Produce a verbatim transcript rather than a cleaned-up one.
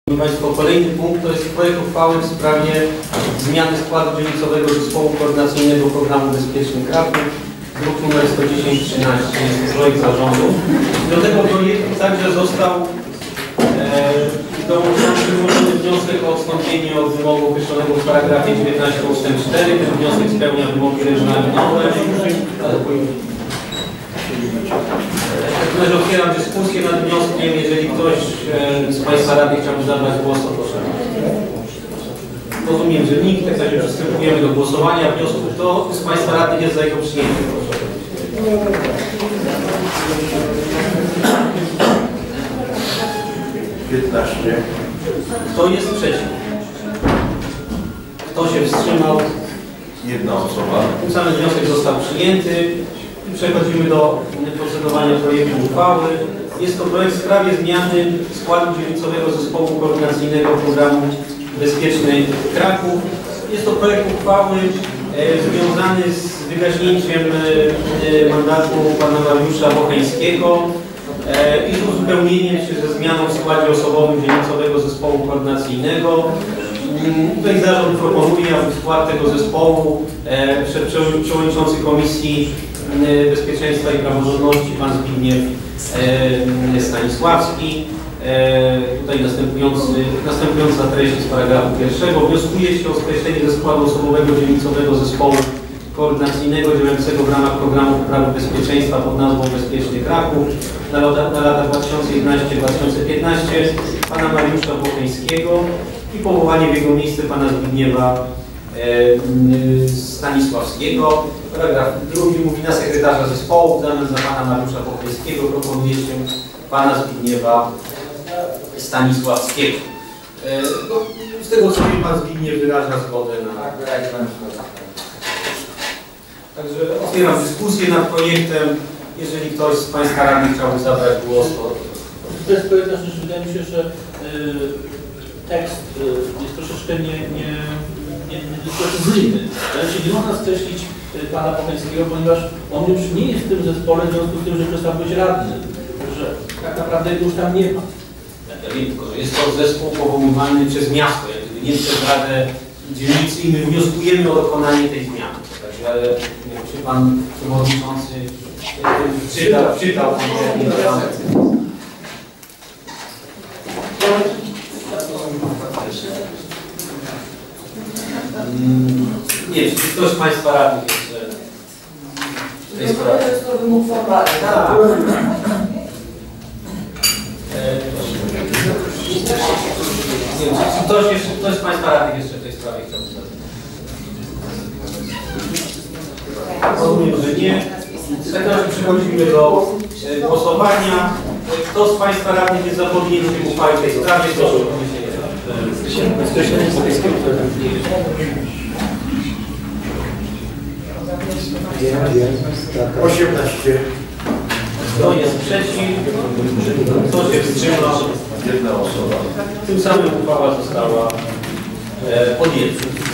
Państwo, kolejny punkt to jest projekt uchwały w sprawie zmiany składu dzielnicowego Zespołu Koordynacyjnego Programu Bezpiecznych Kraków, druk nr sto dziesięć trzynaście, jest projekt zarządu. Do tego projektu także został e, dołączony złożony wniosek o odstąpienie od wymogu określonego w paragrafie dziewiętnastym ustęp cztery. Ten wniosek spełnia wymogi regulaminowe. Natomiast otwieram dyskusję nad wnioskiem. Jeżeli ktoś e, z Państwa radnych chciałby zabrać głos, to proszę. Rozumiem, że nikt, tak zatem przystępujemy do głosowania wniosku. Kto z Państwa radnych jest za jego przyjęciem? Proszę. piętnaście. Kto jest przeciw? Kto się wstrzymał? Jedna osoba. Tym samym wniosek został przyjęty. I przechodzimy do procedowania projektu uchwały. Jest to projekt w sprawie zmiany składu dzielnicowego Zespołu Koordynacyjnego Programu Bezpieczny Kraków. Jest to projekt uchwały e, związany z wygaśnięciem e, mandatu pana Mariusza Bocheńskiego e, i z uzupełnieniem się ze zmianą w składzie osobowym dzielnicowego Zespołu Koordynacyjnego. Tutaj zarząd proponuje, aby w skład tego zespołu e, przewodniczący Komisji Bezpieczeństwa i Praworządności pan Zbigniew e, Stanisławski. E, tutaj następujący, następująca treść z paragrafu pierwszego. Wnioskuje się o skreślenie ze składu osobowego dzielnicowego Zespołu Koordynacyjnego działającego w ramach programu poprawy bezpieczeństwa pod nazwą Bezpieczny Kraków na lata, na lata dwa tysiące jedenaście do dwa tysiące piętnaście pana Mariusza Bocheńskiego i powołanie w jego miejsce pana Zbigniewa e, Stanisławskiego. Paragraf drugi mówi: na sekretarza zespołu w zamian za pana Mariusza Bocheńskiego proponuje się pana Zbigniewa Stanisławskiego. E, no, z tego co wiem, pan Zbigniew wyraża zgodę na... Także otwieram dyskusję nad projektem. Jeżeli ktoś z Państwa radnych chciałby zabrać głos, to... To jest projekt, znaczy, wydaje mi się, że y, tekst y, jest troszeczkę nie, nie, nie, nie precyzyjny. Znaczy, nie można skreślić y, pana Bocheńskiego, ponieważ on już nie jest w tym zespole, w związku z tym, że przestał być radny. Że tak naprawdę jego już tam nie ma. Ja wiem tylko, że jest to zespół powoływany przez miasto, jak gdyby nie przez Radę Dzielnicy i my wnioskujemy o dokonanie tej zmiany. Także czy pan przewodniczący czytał, czytał konkretnie to. Nie, czy ktoś z Państwa radnych jeszcze w tej sprawie? To jest to wymóg formalny, tak? Nie wiem, czy ktoś, jeszcze, ktoś z Państwa radnych jeszcze w tej sprawie chciałby zadać? Rozumiem, że nie. Teraz przechodzimy do e, głosowania. Kto z Państwa radnych jest za podjęciem uchwały w tej sprawie? Proszę o podniesienie ręki. osiemnaście. Kto jest przeciw? Kto się wstrzymał? Jedna osoba. Tym samym uchwała została e, podjęta.